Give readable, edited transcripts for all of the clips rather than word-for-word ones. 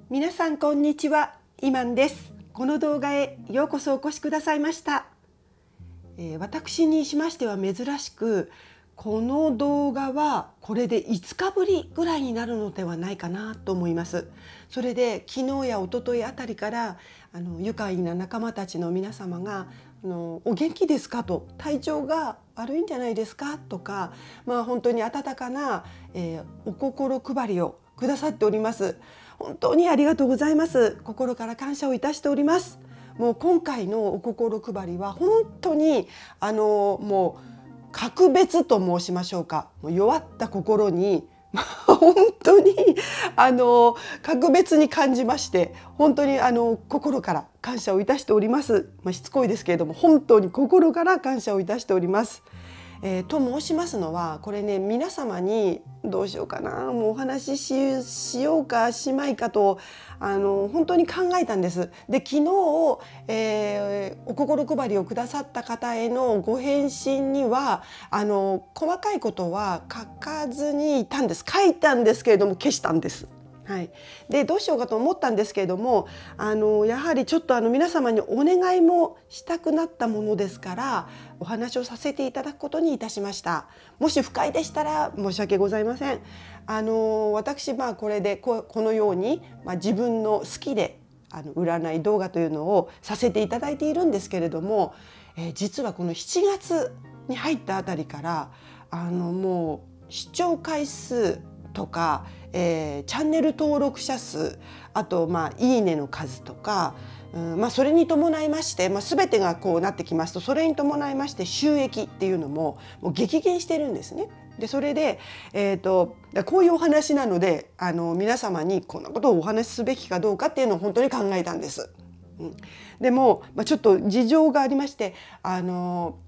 皆さんこんにちは、イマンです。この動画へようこそお越しくださいました。私にしましては珍しく、この動画はこれで5日ぶりぐらいになるのではないかなと思います。それで昨日や一昨日あたりから愉快な仲間たちの皆様がお元気ですかと、体調が悪いんじゃないですかとか、本当に温かな、お心配りをくださっております。本当にありがとうございます。心から感謝をいたしております。もう今回のお心配りは本当にもう格別と申しましょうか、もう弱った心に本当に格別に感じまして、本当に心から感謝をいたしております。しつこいですけれども本当に心から感謝をいたしております。と申しますのは、これね、皆様にどうしようかな、もうお話ししようかしまいかと本当に考えたんです。で、昨日、お心配りをくださった方へのご返信には細かいことは書かずにいたんです。書いたんですけれども消したんです。はい、でどうしようかと思ったんですけれどもやはりちょっと皆様にお願いもしたくなったものですからお話をさせていただくことにいたしました。もし不快でしたら申し訳ございません。私これでこのように、自分の好きで占い動画というのをさせていただいているんですけれども、実はこの7月に入ったあたりからもう視聴回数とか、チャンネル登録者数、あといいねの数とか、それに伴いまして、全てがこうなってきますと、それに伴いまして収益っていうのも激減してるんですね。でそれで、こういうお話なので皆様にこんなことをお話しすべきかどうかっていうのを本当に考えたんです。でも、ちょっと事情がありまして、その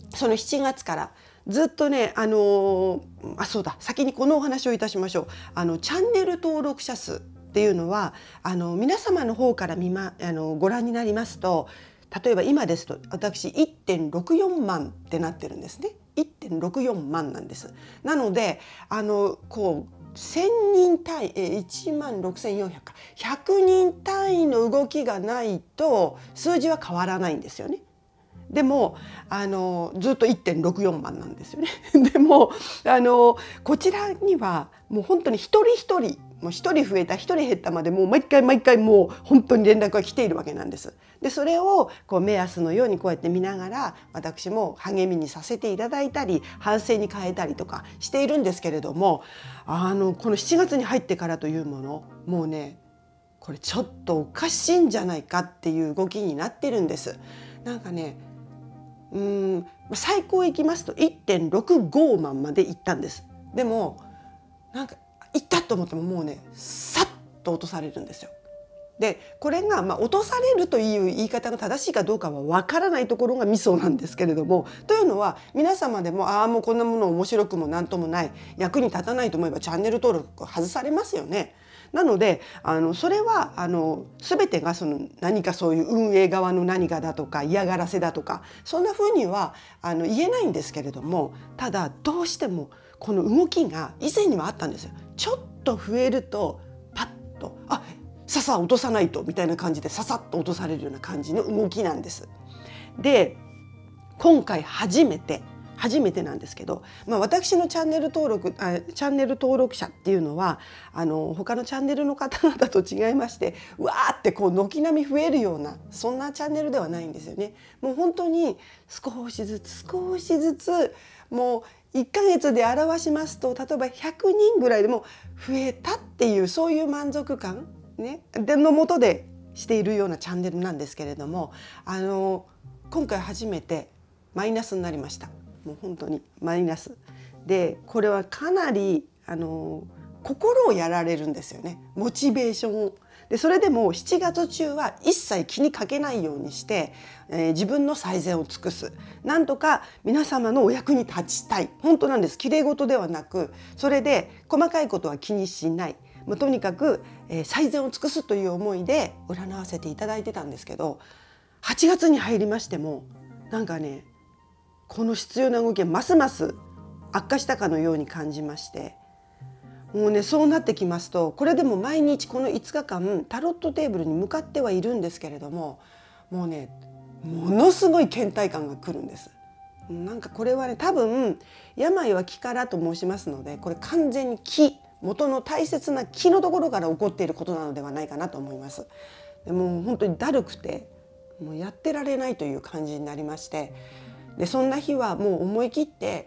7月からずっとね、そうだ、先にこのお話をいたしましょう。チャンネル登録者数っていうのは皆様の方からご覧になりますと、例えば今ですと私 1.64 万ってなってるんですね。1.64 万なんです。なのでこう1000人単位、1万6400か100人単位の動きがないと数字は変わらないんですよね。でもずっと 1.64 万なんですよね。でもこちらにはもう本当に一人一人、もう1人増えた1人減ったまでもう毎回もう本当に連絡が来ているわけなんです。でそれをこう目安のようにこうやって見ながら私も励みにさせていただいたり反省に変えたりとかしているんですけれども、この7月に入ってからというもの、もうねこれちょっとおかしいんじゃないかっていう動きになってるんです。なんかね、最高行きますと 1.65 万まで行ったんです。でもなんか行ったと思ってももうねさっと落とされるんですよ。でこれが落とされるという言い方が正しいかどうかはわからないところがミソなんですけれども、というのは皆様でももうこんなもの面白くもなんともない、役に立たないと思えばチャンネル登録外されますよね。なのでそれは全てが何かそういう運営側の何かだとか嫌がらせだとかそんな風には言えないんですけれども、ただどうしてもこの動きが以前にはあったんですよ。ちょっと増えるとパッとささ落とさないとみたいな感じでささっと落とされるような感じの動きなんです。で今回初めてなんですけど、私のチャンネル登録者っていうのは他のチャンネルの方々と違いまして、うわーってこう軒並み増えるようなそんなチャンネルではないんですよね。もう本当に少しずつもう1ヶ月で表しますと、例えば100人ぐらいでも増えたっていうそういう満足感ねのもとでしているようなチャンネルなんですけれども、今回初めてマイナスになりました。もう本当にマイナスで、これはかなり心をやられるんですよね、モチベーションを。でそれでも7月中は一切気にかけないようにして、自分の最善を尽くす、なんとか皆様のお役に立ちたい、本当なんです。綺麗事ではなく、それで細かいことは気にしない、とにかく、最善を尽くすという思いで占わせていただいてたんですけど、8月に入りましてもなんかねこの必要な動きがますます悪化したかのように感じまして、 もうね、そうなってきますと、これでも毎日この5日間タロットテーブルに向かってはいるんですけれども、もうね、ものすごい倦怠感が来るんです。なんかこれはね、多分病は気からと申しますので、これ完全に気、元の大切な気のところから起こっていることなのではないかなと思います。でもう本当にだるくて、もうやってられないという感じになりまして、でそんな日はもう思い切って、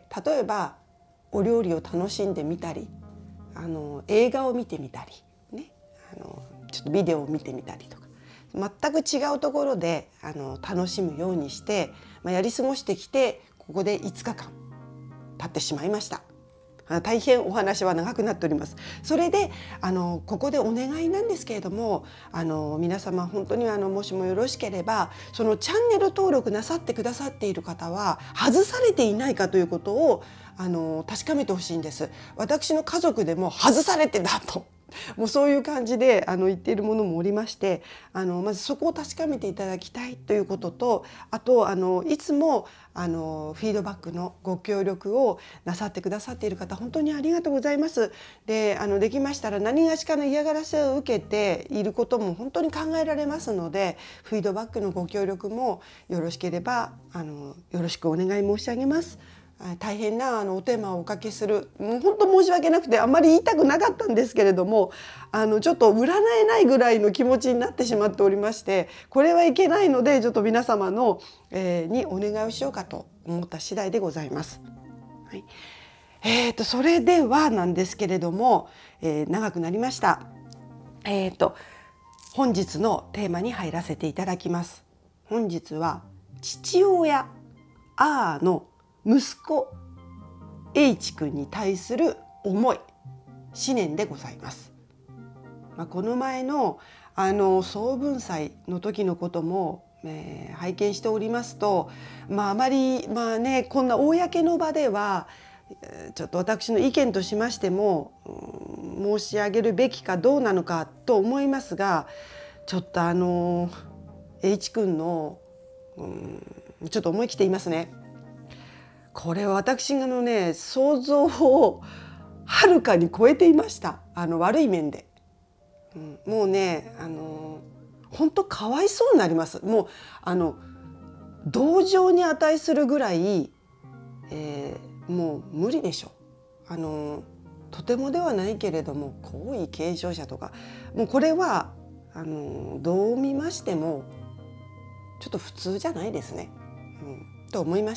例えばお料理を楽しんでみたり、映画を見てみたりね、ちょっとビデオを見てみたりとか、全く違うところで楽しむようにして、やり過ごしてきて、ここで5日間経ってしまいました。大変お話は長くなっております。それでここでお願いなんですけれども、皆様本当にもしもよろしければ、そのチャンネル登録なさってくださっている方は外されていないかということを確かめてほしいんです。私の家族でも外されてたともうそういう感じで言っているものもおりまして、まずそこを確かめていただきたいということと、あといつもフィードバックのご協力をなさってくださっている方、本当にありがとうございます。でできましたら何がしかの嫌がらせを受けていることも本当に考えられますので、フィードバックのご協力もよろしければよろしくお願い申し上げます。大変なおテーマをおかけする、もう本当申し訳なくて、あんまり言いたくなかったんですけれども、ちょっと占えないぐらいの気持ちになってしまっておりまして、これはいけないので、ちょっと皆様の、にお願いをしようかと思った次第でございます。はい、それではなんですけれども、長くなりました。本日のテーマに入らせていただきます。本日は父親の息子 H 君に対する思い、思念でございます。この前の総文祭の時のことも、拝見しておりますと、あまりこんな公の場ではちょっと私の意見としましても、申し上げるべきかどうなのかと思いますが、ちょっとH 君のちょっと思い切って言いますね。これは私のね、想像をはるかに超えていました。悪い面で、もうね、本当かわいそうになります。もう同情に値するぐらい、もう無理でしょ。とてもではないけれども皇位継承者とか、もうこれはどう見ましてもちょっと普通じゃないですね、と思いました。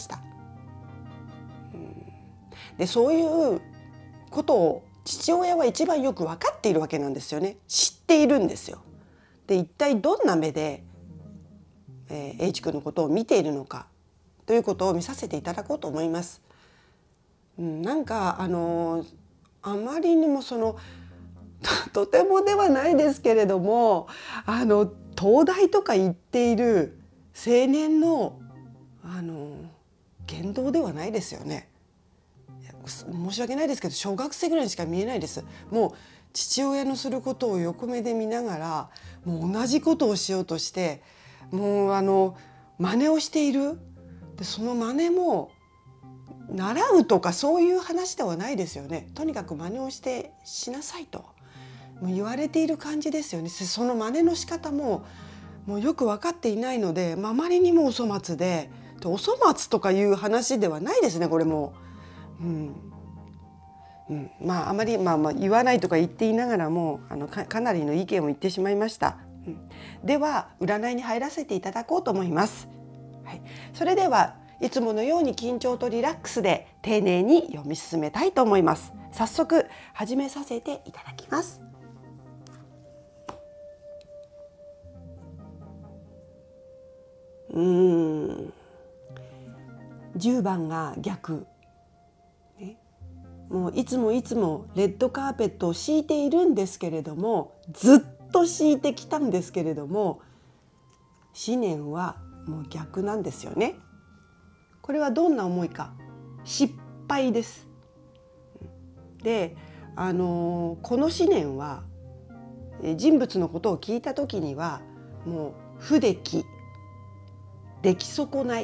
でそういうことを父親は一番よく分かっているわけなんですよね。知っているんですよ。で一体どんな目で、H 君のことを見ているのかということを見させていただこうと思います。なんかあまりにもとてもではないですけれども、東大とか行っている青年の言動ではないですよね。申し訳ないですけど、小学生ぐらいにしか見えないです。もう父親のすることを横目で見ながら、もう同じことをしようとして、もう真似をしている。でその真似も習うとかそういう話ではないですよね。とにかく真似をしてしなさいともう言われている感じですよね。その真似の仕方ももうよく分かっていないので、あまりにもお粗末で、お粗末とかいう話ではないですね、これも。あまり言わないとか言っていながらもかなりの意見を言ってしまいました。では占いに入らせていただこうと思います。それではいつものように緊張とリラックスで丁寧に読み進めたいと思います。早速始めさせていただきます。10番が逆、もういつもいつもレッドカーペットを敷いているんですけれども、ずっと敷いてきたんですけれども、思念はもう逆なんですよね。これはどんな思いか、失敗です。でこの思念は人物のことを聞いた時にはもう不出来、出来損ない、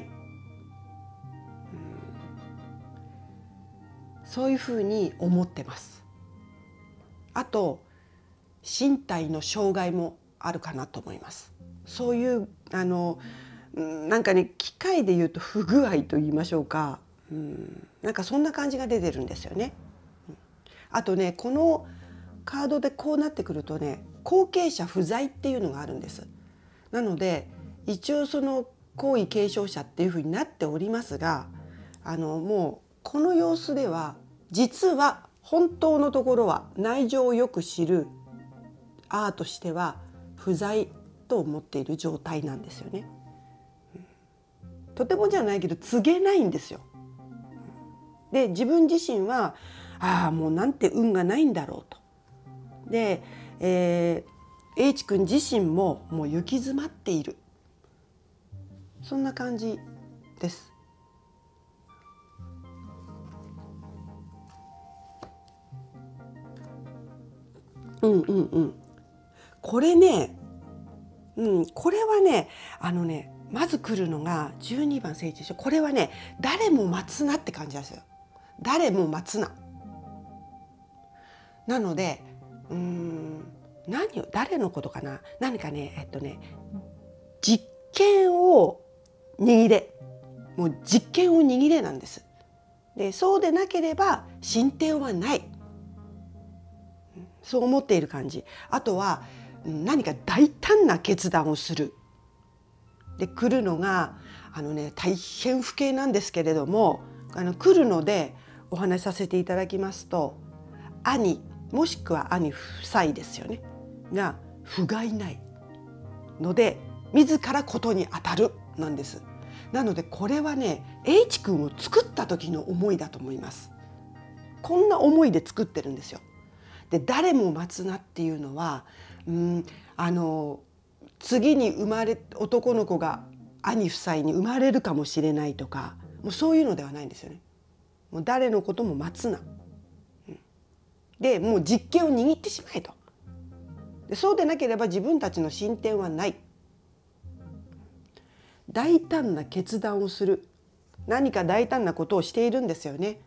そういうふうに思ってます。 あと身体の障害もあるかなと思います。そういうなんかね、機械で言うと不具合と言いましょうか、なんかそんな感じが出てるんですよね。あとね、このカードでこうなってくるとね、後継者不在っていうのがあるんです。なので一応その皇位継承者っていうふうになっておりますが、もうこの様子では実は本当のところは内情をよく知るアーとしては不在と思っている状態なんですよね。とてもじゃないけど告げないんですよ。で、自分自身はもうなんて運がないんだろうと。で、H 君自身ももう行き詰まっている、そんな感じです。これね、これはね、まず来るのが12番聖地でしょ。これはね、誰も待つなって感じなんですよ。誰も待つな。なので、誰のことかな。何かね、実権を握れ。もう実権を握れなんです。で、そうでなければ進展はない。そう思っている感じ。あとは何か大胆な決断をする。で、来るのが大変不敬なんですけれども、来るのでお話しさせていただきますと、兄もしくは兄夫妻ですよねが不甲斐ないので自らことに当たるなんです。なのでこれはね、H 君を作った時の思いだと思います。こんな思いで作ってるんですよ。で、誰も待つなっていうのは、次に男の子が兄夫妻に生まれるかもしれないとか、もうそういうのではないんですよね。もう誰のことも待つな。で、もう実権を握ってしまえと。で、そうでなければ自分たちの進展はない。大胆な決断をする。何か大胆なことをしているんですよね。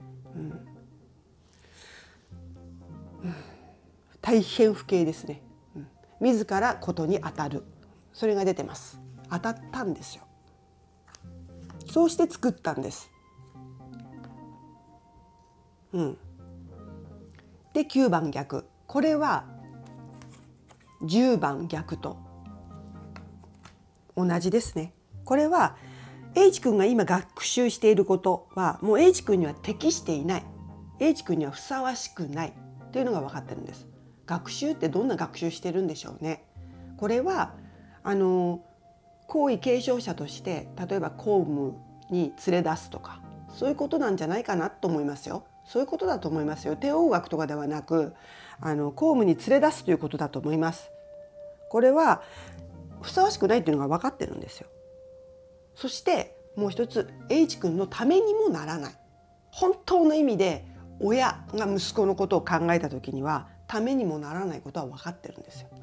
大変不敬ですね。自らことに当たる。それが出てます。当たったんですよ。そうして作ったんです。で、9番逆。これは10番逆と同じですね。これは H 君が今学習していることはもう H 君には適していない。H 君にはふさわしくないというのが分かってるんです。学習ってどんな学習してるんでしょうね。これは皇位継承者として例えば公務に連れ出すとか、そういうことなんじゃないかなと思いますよ。そういうことだと思いますよ。帝王学とかではなく公務に連れ出すということだと思います。これはふさわしくないというのが分かってるんですよ。そしてもう一つ、 H 君のためにもならない。本当の意味で親が息子のことを考えた時にはためにもならないことは分かってるんですよ。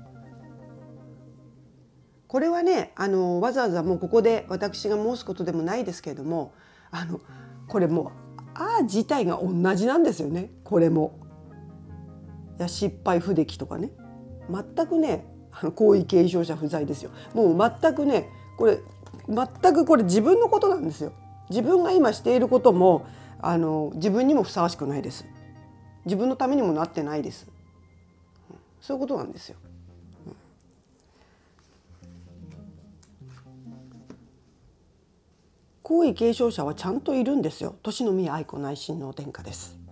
これはね、わざわざもうここで私が申すことでもないですけれども、これもう自体が同じなんですよね。これも失敗不出来とかね、全くね皇位継承者不在ですよ。もう全くね、これ自分のことなんですよ。自分が今していることも自分にもふさわしくないです。自分のためにもなってないです。そういうことなんですよ。皇位継承者はちゃんといるんですよ。年の宮愛子内親王殿下です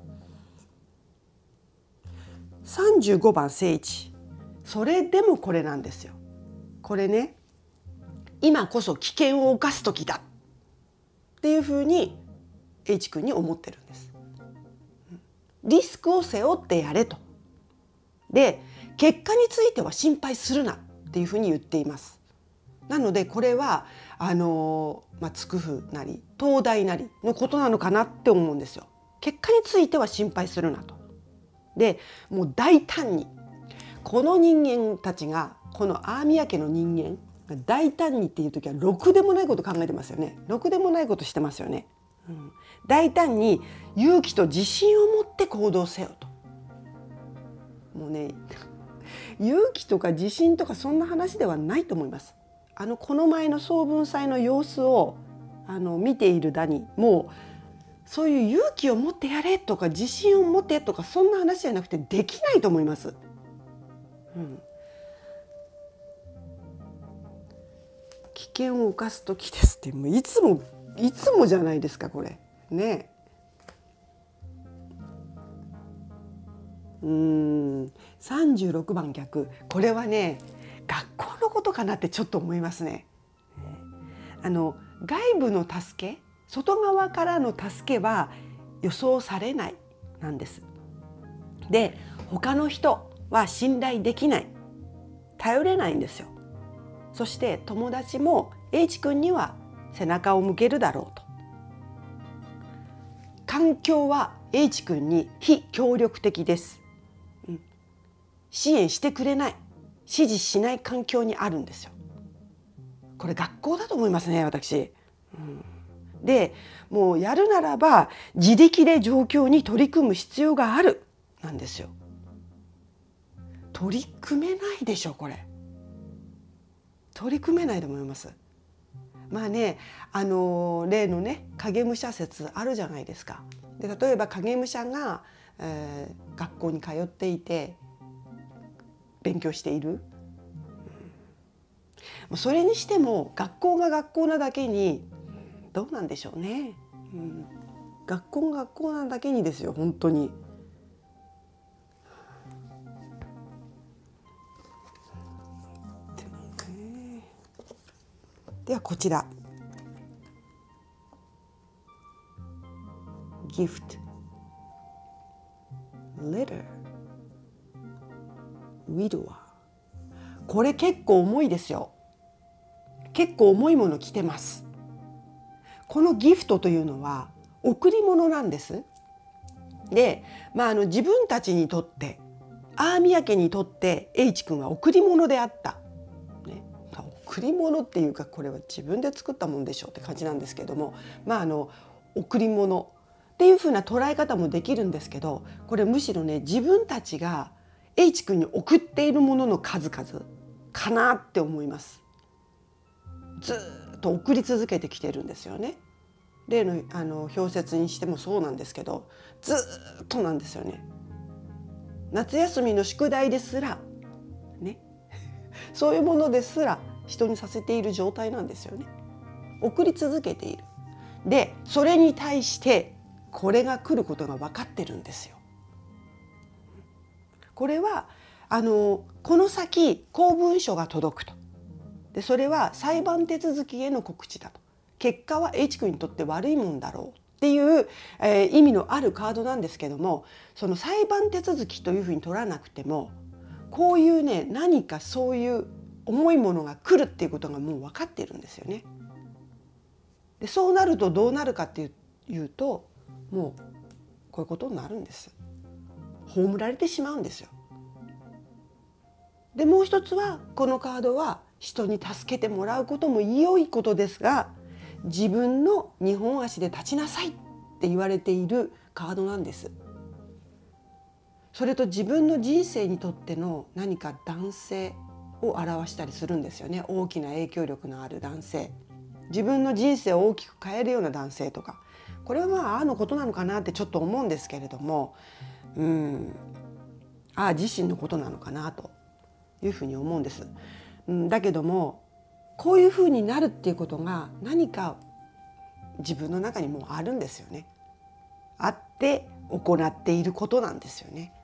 。35番聖一。それでもこれなんですよ。これね、今こそ危険を冒す時だっていうふうに H 君に思ってるんです。リスクを背負ってやれと。で、結果については心配するなっていうふうに言っています。なのでこれは筑府なり東大なりのことなのかなって思うんですよ。結果については心配するなと。で、もう大胆にこの人間たちが、このアーミヤ家の人間が大胆にっていう時はろくでもないこと考えてますよね。ろくでもないことしてますよね。大胆に勇気と自信を持って行動せよと。 もうね勇気とか自信とかそんな話ではないと思います。この前の総文祭の様子を見ているだに、もうそういう勇気を持ってやれとか自信を持ってとかそんな話じゃなくてできないと思います。危険を冒す時ですってもういつもじゃないですかこれね。36番逆、これはね学校のことかなってちょっと思いますね。外部の助け、外側からの助けは予想されないなんです。で、他の人は信頼できない、頼れないんですよ。そして友達も H 君には背中を向けるだろうと。環境は H 君に非協力的です。支援してくれない、支持しない環境にあるんですよ。これ学校だと思いますね、私。で、もうやるならば自力で状況に取り組む必要があるなんですよ。取り組めないでしょこれ。取り組めないと思います。まあね、例のね影武者説あるじゃないですか。で、例えば影武者が、学校に通っていて勉強している、それにしても学校が学校なだけにどうなんでしょうね、学校が学校なだけにですよ本当に。ではこちらギフト、レター、ウィドワー、これ結構重いですよ。結構重いもの着てます。このギフトというのは贈り物なんです。で、自分たちにとってアーミヤ家にとって H 君は贈り物であった、ね、贈り物っていうかこれは自分で作ったものでしょうって感じなんですけども、贈り物っていう風な捉え方もできるんですけど、これむしろね自分たちが H 君に送っているものの数々かなって思います。ずっと送り続けてきてるんですよね。例の表説にしてもそうなんですけど、ずっとなんですよね。夏休みの宿題ですらねそういうものですら人にさせている状態なんですよね。送り続けている。で、それに対してこれが来ることが分かってるんですよ。これはこの先公文書が届くと。で、それは裁判手続きへの告知だと。結果は H 君にとって悪いもんだろうっていう、意味のあるカードなんですけども、その裁判手続きというふうに取らなくてもこういうね何かそういう重いものが来るっていうことがもう分かっているんですよね。で、そうなるとどうなるかっていうと、もうこういうことになるんです。葬られてしまうんですよ。で、もう一つはこのカードは人に助けてもらうことも良いことですが、自分の二本足で立ちなさいって言われているカードなんです。それと自分の人生にとっての何か男性を表したりするんですよね。大きな影響力のある男性、自分の人生を大きく変えるような男性とか、これはあのことなのかなってちょっと思うんですけれども、自身のことなのかなというふうに思うんです。だけどもこういうふうになるっていうことが何か自分の中にもうあるんですよね。あって行っていることなんですよね。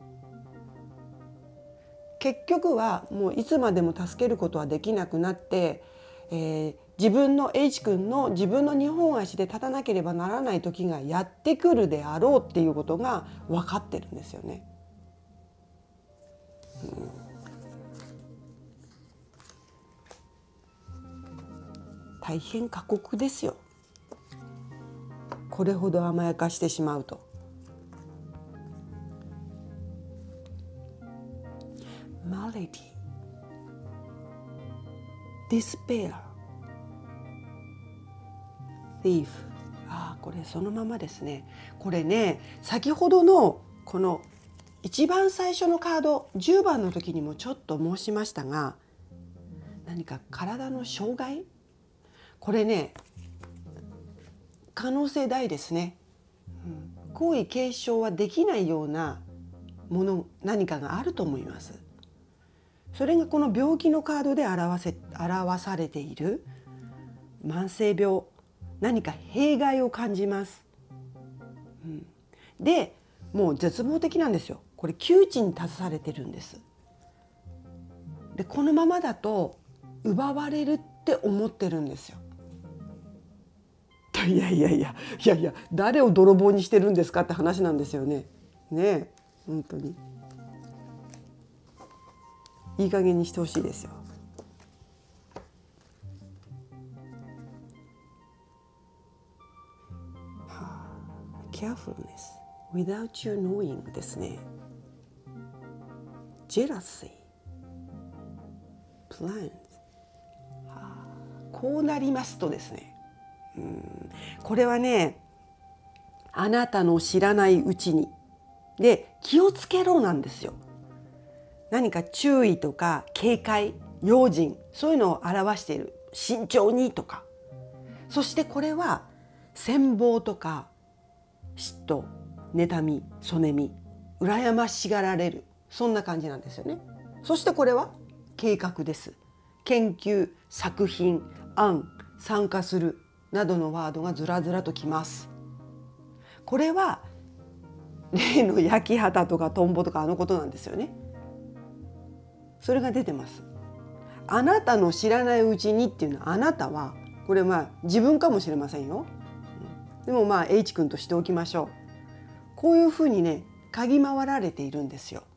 結局はもういつまでも助けることはできなくなって、自分の H 君の自分の二本足で立たなければならない時がやってくるであろうっていうことが分かってるんですよね。大変過酷ですよ。これほど甘やかしてしまうと。Malady、Despair、Thief。これそのままですね。これね、先ほどのこの一番最初のカード10番の時にもちょっと申しましたが、何か体の障害、これね可能性大ですね。皇位継承はできないようなもの、何かがあると思います。それがこの病気のカードで表されている慢性病、何か弊害を感じます。でもう絶望的なんですよ。これ窮地に立たされてるんです。でこのままだと奪われるって思ってるんですよ。いや誰を泥棒にしてるんですかって話なんですよね。ねえ、本当にいい加減にしてほしいですよ。carefulness without you knowing ですね。jealousy plans、こうなりますとですね、これはね、あなたの知らないうちにで気をつけろなんですよ。何か注意とか警戒、用心、そういうのを表している。慎重にとか。そしてこれは羨望とか嫉妬、妬み、そねみ、羨ましがられる、そんな感じなんですよね。そしてこれは計画です。研究、作品、案、参加するなどのワードがずらずらときます。これは例の焼き畑とかトンボとかのことなんですよね。それが出てます。あなたの知らないうちにっていうのは、あなたはこれ自分かもしれませんよ。でもH 君としておきましょう。こういうふうにね、嗅ぎ回られているんですよ。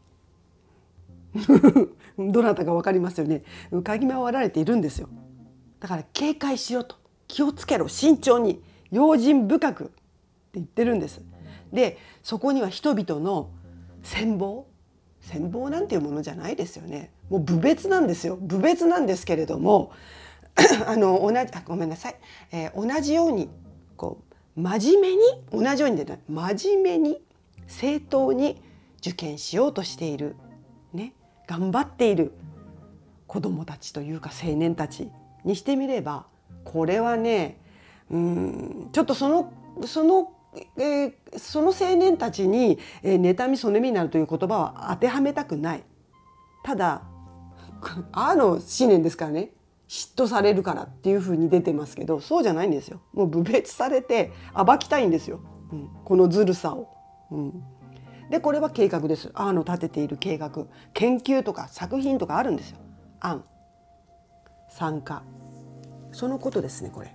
どなたか分かりますよね。嗅ぎ回られているんですよ。だから警戒しろと、気をつけろ、慎重に、用心深くって言ってるんです。でそこには人々の羨望なんていうものじゃないですよね。もう侮蔑なんですよ。侮蔑なんですけれどもごめんなさい、同じようにこう真面目に、同じようにでない真面目に正当に受験しようとしている、ね、頑張っている子どもたちというか青年たちにしてみれば、これはね、ちょっとその青年たちに妬みそねみになるという言葉は当てはめたくない。ただの思念ですからね、嫉妬されるからっていうふうに出てますけど、そうじゃないんですよ。もう侮蔑されて暴きたいんですよ、このずるさを。でこれは計画です。の立てている計画、研究とか作品とかあるんですよ。案、参加、そのことですね。これ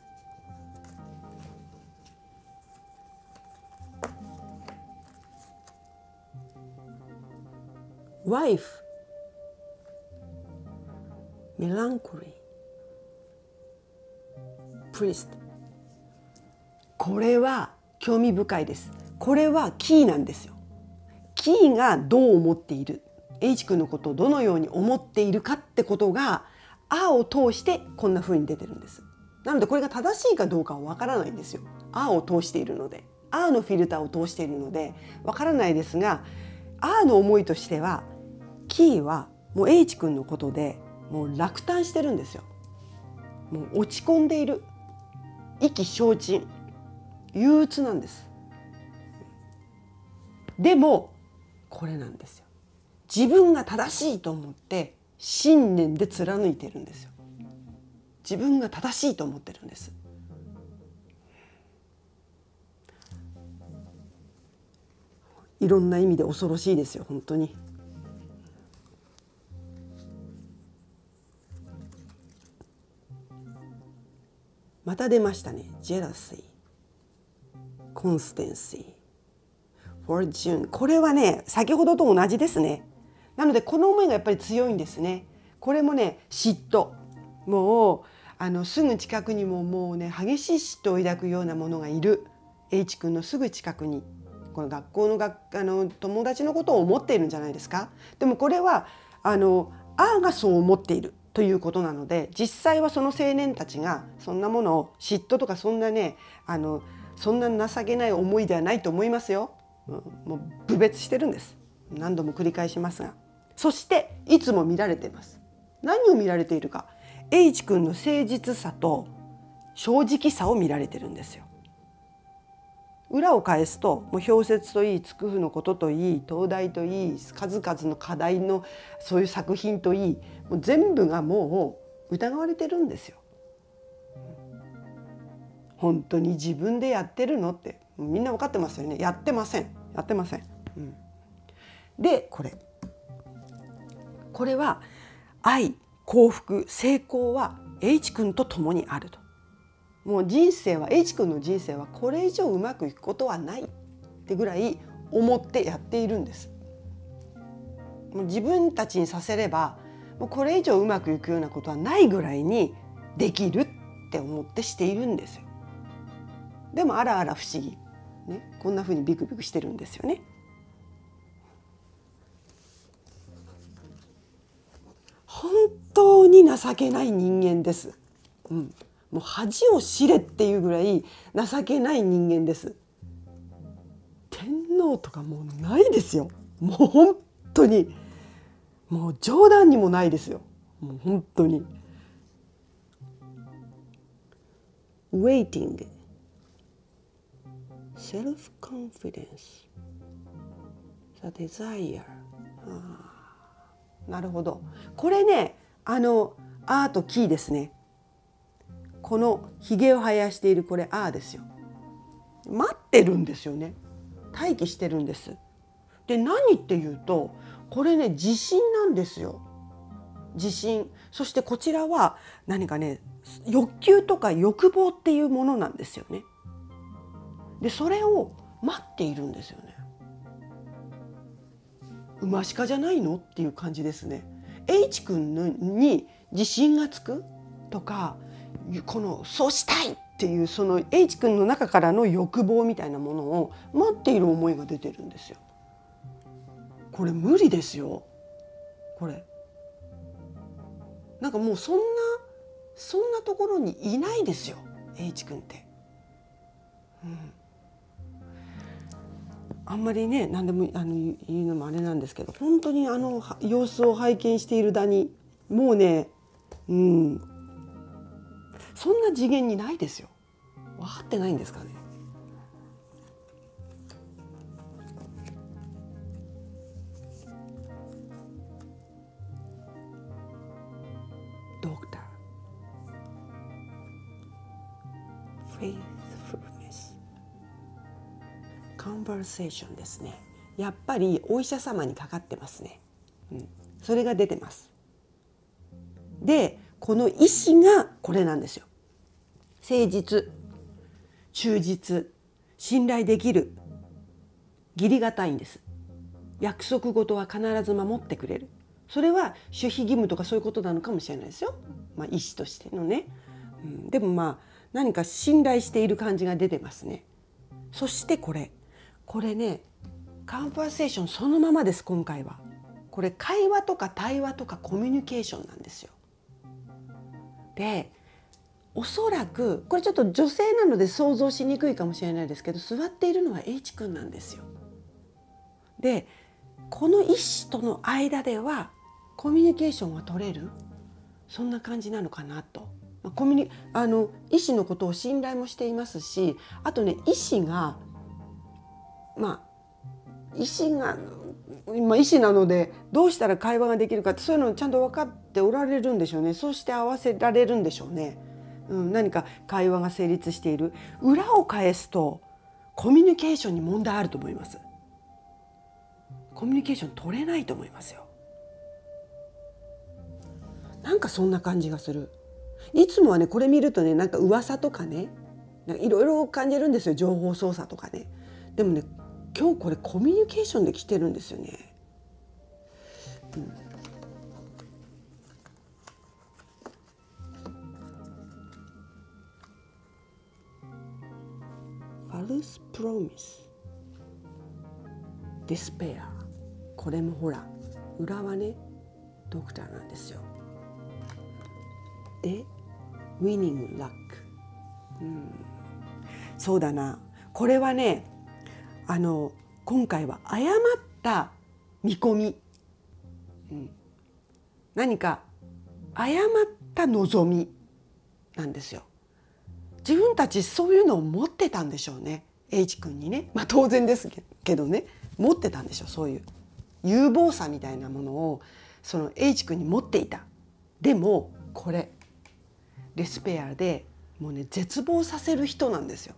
wife、melancholy、priest、これは興味深いです。これはキーなんですよ。キーがどう思っている、H 君のことをどのように思っているかってことがを通してこんな風に出てるんです。なのでこれが正しいかどうかはわからないんですよ。を通しているので、のフィルターを通しているのでわからないですが、の思いとしては、キーはもう H 君のことでもう落胆してるんですよ。もう落ち込んでいる、意気消沈、憂鬱なんです。でもこれなんですよ。自分が正しいと思って信念で貫いてるんですよ。自分が正しいと思ってるんです。いろんな意味で恐ろしいですよ、本当に。また出ましたね。jealousy、constancy、fortune。これはね、先ほどと同じですね。なのでこの思いがやっぱり強いんですね。これもね、嫉妬。もうすぐ近くにもうね、激しい嫉妬を抱くようなものがいる。H 君のすぐ近くに。この学校の友達のことを思っているんじゃないですか。でもこれはがそう思っているということなので、実際はその青年たちがそんなものを嫉妬とかそんなね、そんな情けない思いではないと思いますよ。もう侮蔑してるんです。 何度も繰り返しますが、そしていつも見られています。何を見られているか、H 君の誠実さと正直さを見られてるんですよ。裏を返すと、もう氷雪といい、筑布のことといい、東大といい、数々の課題のそういう作品といい、もう全部がもう疑われてるんですよ。本当に自分でやってるのってみんな分かってますよね。やってません、やってません。でこれは愛、幸福、成功は H 君と共にあると。もう人生は H 君の人生はこれ以上うまくいくことはないってぐらい思ってやっているんです。もう自分たちにさせればもうこれ以上うまくいくようなことはないぐらいにできるって思ってしているんですよ。でもあらあら不思議、ね、こんな風にビクビクしてるんですよね。本当に情けない人間です。もう恥を知れっていうぐらい情けない人間です。天皇とかもうないですよ。もう本当にもう冗談にもないですよ。もう本当に。Waiting, self-confidence, the desire。なるほど。これね、アーとキーですね。このひげを生やしているこれアーですよ。待ってるんですよね。待機してるんです。で何っていうと、これね自信なんですよ。自信。そしてこちらは何かね、欲求とか欲望っていうものなんですよね。でそれを待っているんですよね。馬鹿じゃないのっていう感じですね。H 君に自信がつくとか、このそうしたいっていうその H 君の中からの欲望みたいなものを待っている思いが出てるんですよ。これ無理ですよ。これなんかもうそんなところにいないですよ H 君って。あんまりね何でも言うのもあれなんですけど、本当に様子を拝見している間にもうね、そんな次元にないですよ。分かってないんですかね。ドクター、faithfulness、コンバーセーションですね。やっぱりお医者様にかかってますね。それが出てます。でこの意思がこれなんですよ。誠実、忠実、信頼できる、義理がたいんです。約束事は必ず守ってくれる。それは守秘義務とかそういうことなのかもしれないですよ。意思としてのね。でも何か信頼している感じが出てますね。そしてこれね、カンバーセーションそのままです。今回はこれ会話とか対話とかコミュニケーションなんですよ。でおそらくこれちょっと女性なので想像しにくいかもしれないですけど、座っているのは H 君なんですよ。でこの意思との間ではコミュニケーションは取れる、そんな感じなのかなと。意思のことを信頼もしていますし、あとね意思が意思なのでどうしたら会話ができるかってそういうのをちゃんと分かっておられるんでしょうね。そうして合わせられるんでしょうね。何か会話が成立している。裏を返すとコミュニケーションに問題あると思います。コミュニケーション取れないと思いますよ。なんかそんな感じがする。いつもはねこれ見るとね、なんか噂とかね、いろいろ感じるんですよ。情報操作とかね。でもね今日これコミュニケーションで来てるんですよね。False promise, despair。これもほら裏はねドクターなんですよ。で winning luck、そうだな、これはね今回は誤った見込み、何か誤った望みなんですよ。自分たちそういうのを持ってたんでしょうね、H 君にね。当然ですけどね、持ってたんでしょう。そういう有望さみたいなものをその H 君に持っていた。でもこれデスペアでもうね、絶望させる人なんですよ。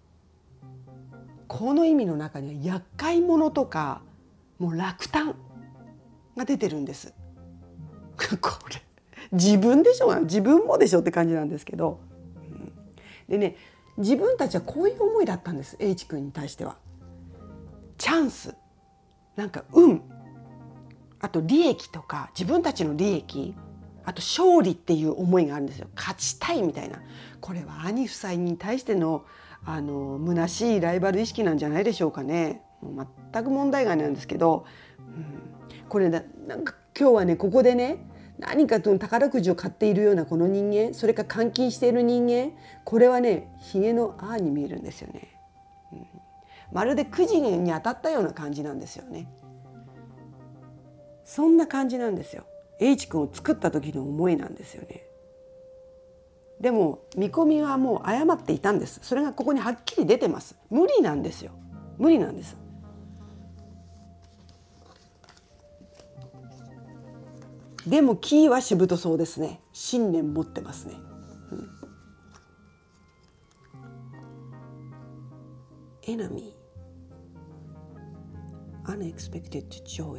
この意味の中には厄介者とかもう落胆が出てるんです。これ自分でしょ、自分もでしょって感じなんですけど、でね、自分たちはこういう思いだったんです。 H 君に対してはチャンス、なんかあと利益とか、自分たちの利益、あと勝利っていう思いがあるんですよ。勝ちたいみたいな。これは兄夫妻に対しての虚しいライバル意識なんじゃないでしょうかね。もう全く問題外なんですけど、これなんか今日はね、ここでね、何かと宝くじを買っているようなこの人間、それから換金している人間、これはね、ひげのあーに見えるんですよね。まるでくじに当たったような感じなんですよね。そんな感じなんですよ。H 君を作った時の思いなんですよね。でも見込みはもう誤っていたんです。それがここにはっきり出てます。無理なんですよ。無理なんです。でもキーはしぶとそうですね。信念持ってますね。Enemy Unexpected Joy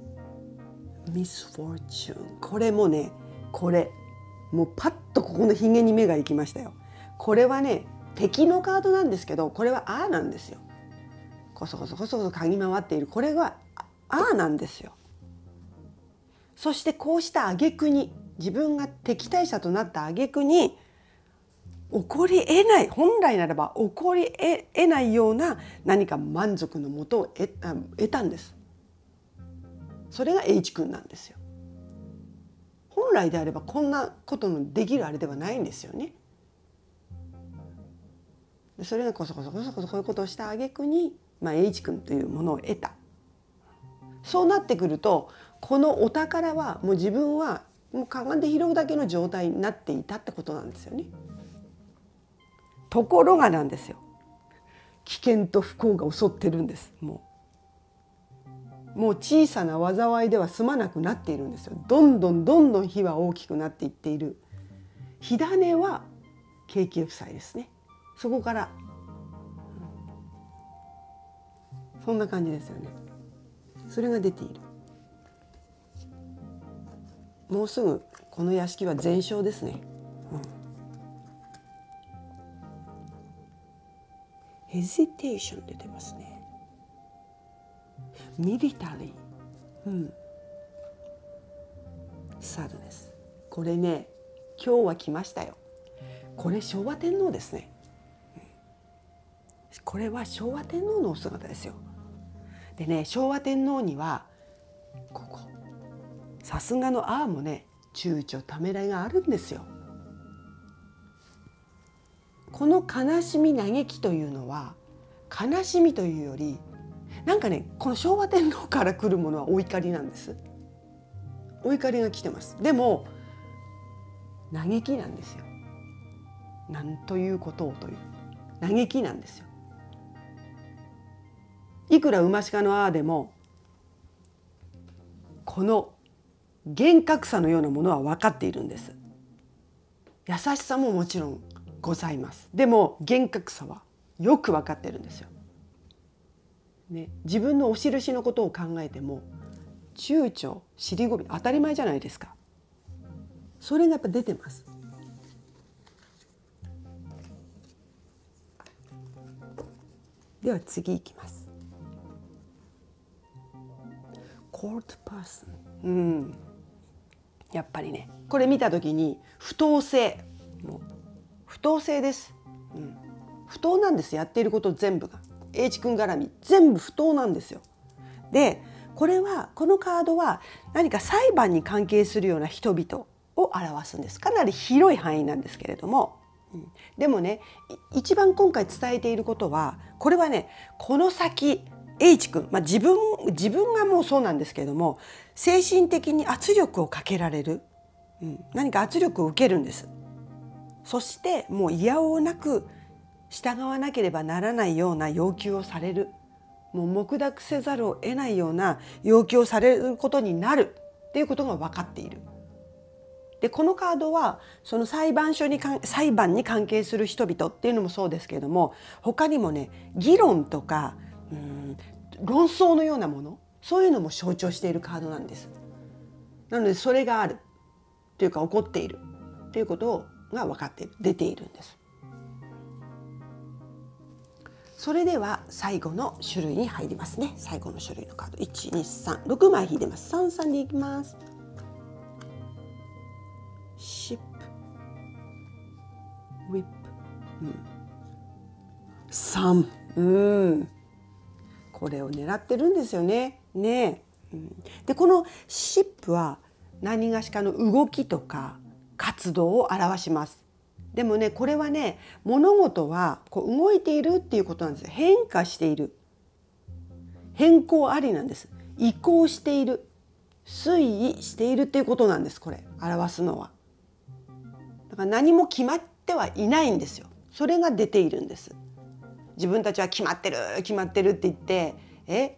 Misfortune、 これもね、これもうパッとここのひげに目が行きましたよ。これはね、敵のカードなんですけど、これはあーなんですよ。こそこそ嗅ぎ回っている、これはあーなんですよ。そしてこうした挙句に、自分が敵対者となった挙句に起こり得ない、本来ならば起こり得ないような何か満足のもとを得たんです。それが H 君なんですよ。本来であればこんなことのできるあれではないんですよね。それがこそこそこういうことをした挙句に、H 君というものを得た。そうなってくると、このお宝はもう自分はもうかがんで拾うだけの状態になっていたってことなんですよね。ところがなんですよ、危険と不幸が襲ってるんです。もう小さな災いでは済まなくなっているんですよ。どんどん火は大きくなっていっている。火種はケーキ夫妻ですね。そこからそんな感じですよね。それが出ている。もうすぐこの屋敷は全焼ですね。ヘジテーション出てますね。ミリタリー、サドです。これね、今日は来ましたよ。これ昭和天皇ですね。これは昭和天皇のお姿ですよ。でね、昭和天皇にはここさすがのあーもね、躊躇ためらいがあるんですよ。この悲しみ嘆きというのは、悲しみというよりなんかね、この昭和天皇から来るものはお怒りなんです。お怒りが来てます。でも嘆きなんですよ。なんということをという嘆きなんですよ。いくら馬鹿のあーでもこの厳格さのようなものは分かっているんです。優しさももちろんございます。でも厳格さはよく分かってるんですよ。ね、自分のお印のことを考えても躊躇尻込み当たり前じゃないですか。それがやっぱ出てます。では次いきます。コールドパーソン、やっぱりね、これ見た時に不当性、もう不当性です、不当なんです。やっていること全部が H 君絡み全部不当なんですよ。でこのカードは何か裁判に関係するような人々を表すんです。かなり広い範囲なんですけれども、でもね、一番今回伝えていることは、これはね、この先 H 君、自分がもうそうなんですけれども、精神的に圧力をかけられる、何か圧力を受けるんです。そしてもういやおうなく従わなければならないような要求をされる、もう黙読せざるを得ないような要求をされることになるっていうことが分かっている。でこのカードはその裁判に関係する人々っていうのもそうですけれども、他にもね、議論とか論争のようなもの、そういうのも象徴しているカードなんです。なのでそれがあるというか起こっているということが分かっている、出ているんです。それでは最後の種類に入りますね。最後の種類のカード、1、2、3、6枚引いてます。3、3でいきます。シップ、ウィップ、3、これを狙ってるんですよね。でこのシップは何がしかの動きとか活動を表します。でもね、これはね、物事はこう動いているっていうことなんです。変化している、変更ありなんです。移行している、推移しているっていうことなんです。これ表すのはだから何も決まってはいないんですよ。それが出ているんです。自分たちは決まってる決まってるって言って、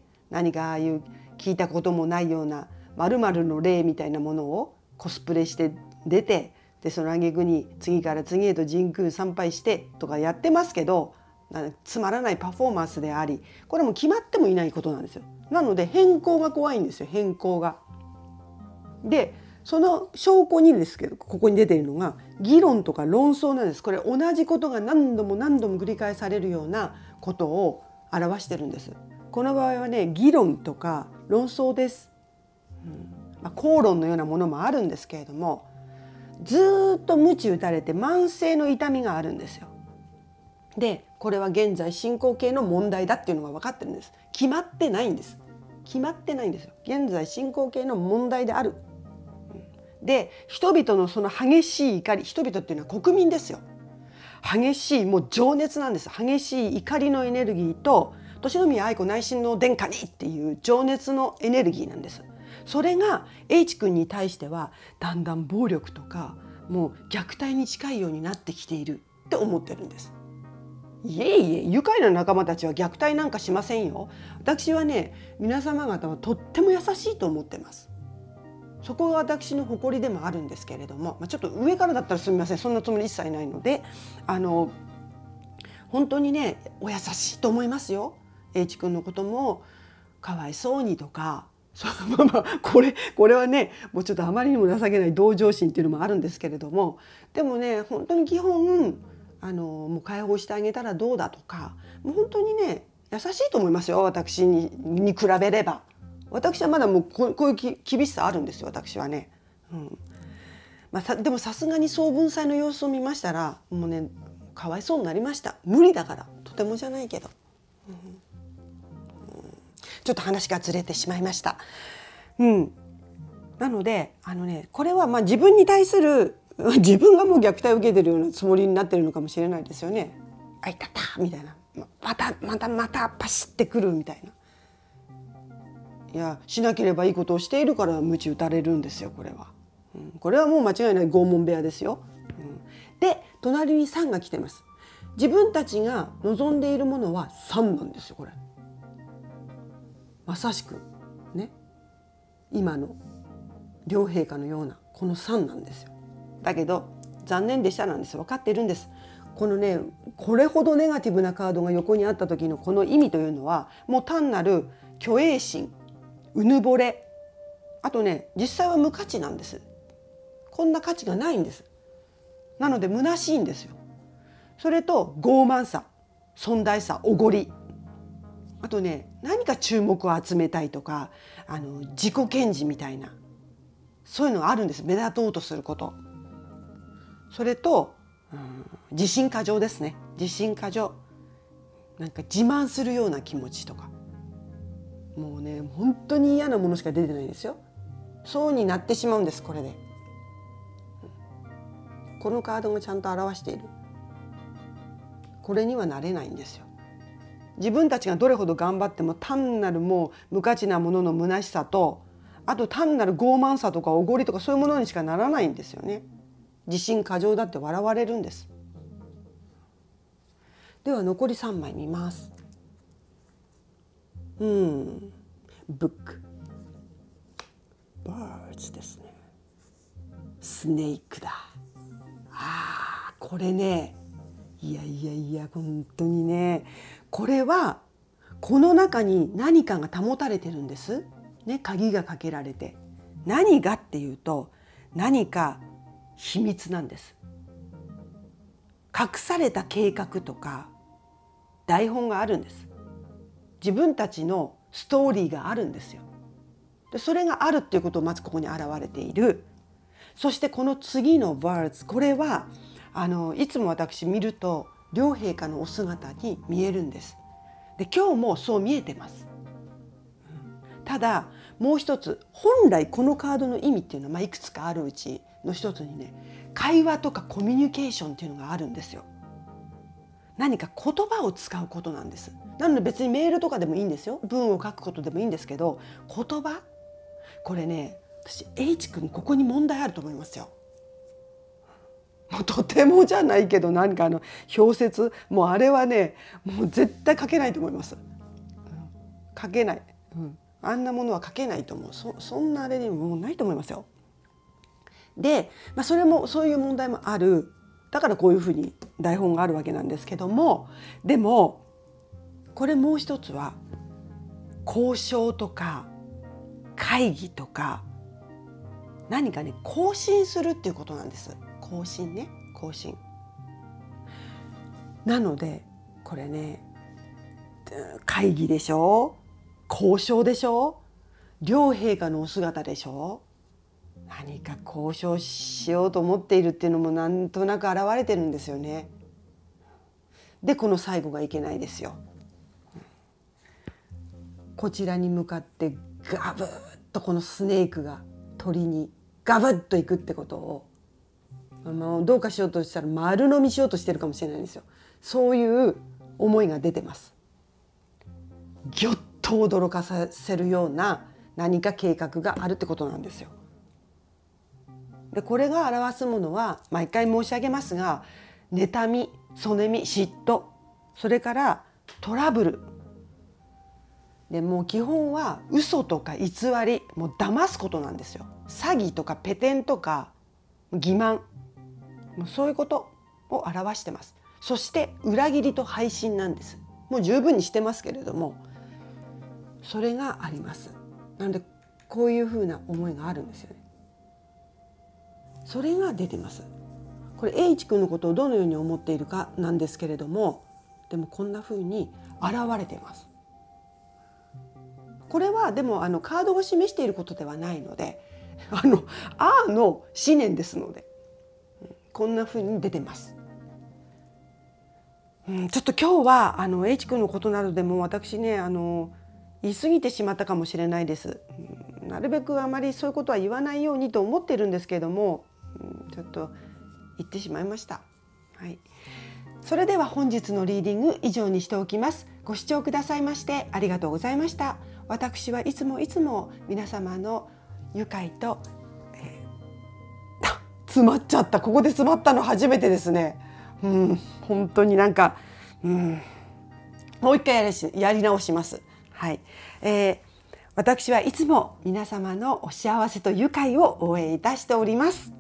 何かああいう聞いたこともないような〇〇の霊みたいなものをコスプレして出て、でその挙句に次から次へと神宮参拝してとかやってますけど、つまらないパフォーマンスであり、これも決まってもいないことなんですよ。なので変更が怖いんですよ、変更が。でその証拠にですけど、ここに出ているのが議論とか論争なんです。これ同じことが何度も何度も繰り返されるようなことを表してるんです。この場合はね、議論とか論争です。口論のようなものもあるんですけれども、ずっと鞭打たれて慢性の痛みがあるんですよ。でこれは現在進行形の問題だっていうのが分かってるんです。決まってないんです。決まってないんですよ。現在進行形の問題である。で人々のその激しい怒り、人々っていうのは国民ですよ。激しいもう情熱なんです。激しい怒りのエネルギーと、年宮愛子内親王殿下にっていう情熱のエネルギーなんです。それが H 君に対してはだんだん暴力とかもう虐待に近いようになってきているって思ってるんです。いえいえ、愉快な仲間たちは虐待なんかしませんよ。私はね、皆様方はとっても優しいと思ってます。そこが私の誇りでもあるんですけれども、ちょっと上からだったらすみません、そんなつもり一切ないので、本当にね、お優しいと思いますよ。H 君のこともかわいそうにとか、これはね、もうちょっとあまりにも情けない同情心っていうのもあるんですけれども、でもね、本当に基本もう解放してあげたらどうだとか、もう本当にね、優しいと思いますよ。私に比べれば。私はまだもうこういう厳しさあるんですよ、私はね。でもさすがに総文祭の様子を見ましたら、もうね、かわいそうになりました。無理だから、とてもじゃないけど。ちょっと話がずれてしまいました。なのでこれは自分に対する自分がもう虐待を受けてるようなつもりになってるのかもしれないですよね。あいたたみたいな、またパシってくるみたいな。いや、しなければいいことをしているから鞭打たれるんですよ、これは。これはもう間違いない拷問部屋ですよ。で隣に3が来てます。自分たちが望んでいるものは3なんですよ、これ。まさしくね、今の両陛下のようなこの3なんですよ。だけど残念でしたなんです。分かっているんです。このね、これほどネガティブなカードが横にあった時のこの意味というのは、もう単なる虚栄心、うぬぼれ、あとね、実際は無価値なんです。こんな価値がないんです。なので虚しいんですよ。それと傲慢さ、尊大さ、おごり、あとね、何か注目を集めたいとか、自己顕示みたいな、そういうのがあるんです。目立とうとすること。それと、自信過剰ですね。自信過剰、なんか自慢するような気持ちとか、もうね、本当に嫌なものしか出てないですよ。そうになってしまうんです。これでこのカードがちゃんと表している。これにはなれないんですよ。 自分たちがどれほど頑張っても単なるもう無価値なものの虚しさと、あと単なる傲慢さとかおごりとかそういうものにしかならないんですよね。自信過剰だって笑われるんです。では残り3枚見ます。ブック、バーズですね。スネークだ。これね、いや本当にね、これはこの中に何かが保たれてるんですね。鍵がかけられて、何がっていうと、何か秘密なんです。隠された計画とか台本があるんです。自分たちのストーリーがあるんですよ。でそれがあるっていうことをまずここに現れている。そしてこの次の words、 これはいつも私見ると両陛下のお姿に見えるんです。で今日もそう見えてます。ただもう一つ、本来このカードの意味っていうのは、いくつかあるうちの一つにね、会話とかコミュニケーションっていうのがあるんですよ。何か言葉を使うことなんです。なので別にメールとかでもいいんですよ。文を書くことでもいいんですけど、言葉、これね、私 H 君ここに問題あると思いますよ。もうとてもじゃないけど、何か表説、もうあれはね、もう絶対書けないと思います。書けない、あんなものは書けないと思う。そんなあれにもうないと思いますよ。で、それもそういう問題もある。だからこういうふうに台本があるわけなんですけども、でもこれもう一つは交渉とか会議とか、何かね、更新するっていうことなんです。更新ね、更新。なのでこれね、会議でしょ、交渉でしょ、両陛下のお姿でしょ。何か交渉しようと思っているっていうのもなんとなく現れてるんですよね。でこの最後がいけないですよ。こちらに向かってガブッとこのスネークが鳥にガブッといくってことを、どうかしようとしたら丸飲みしようとしてるかもしれないんですよ。そういう思いが出てます。ぎょっと驚かせるような何か計画があるってことなんですよ。でこれが表すものは毎回申し上げますが、妬み、そねみ、嫉妬、それからトラブルで、もう基本は嘘とか偽り、もう騙すことなんですよ。詐欺とかペテンとか欺瞞、もうそういうことを表してます。そして裏切りと背信なんです。もう十分にしてますけれども、それがあります。なのでこういうふうな思いがあるんですよね。それが出てます。これ H 君のことをどのように思っているかなんですけれども、でもこんなふうに現れています。これはでもカードが示していることではないので、アーの思念ですので、こんなふうに出てます。ちょっと今日はH 君のことなどでも私ね言い過ぎてしまったかもしれないです。なるべくあまりそういうことは言わないようにと思っているんですけれども、ちょっと言ってしまいました。はい。それでは本日のリーディング以上にしておきます。ご視聴くださいましてありがとうございました。私はいつも皆様の愉快と、詰まっちゃった。ここで詰まったの初めてですね。本当になんか、もう一回やり直します。はい。私はいつも皆様のお幸せと愉快を応援いたしております。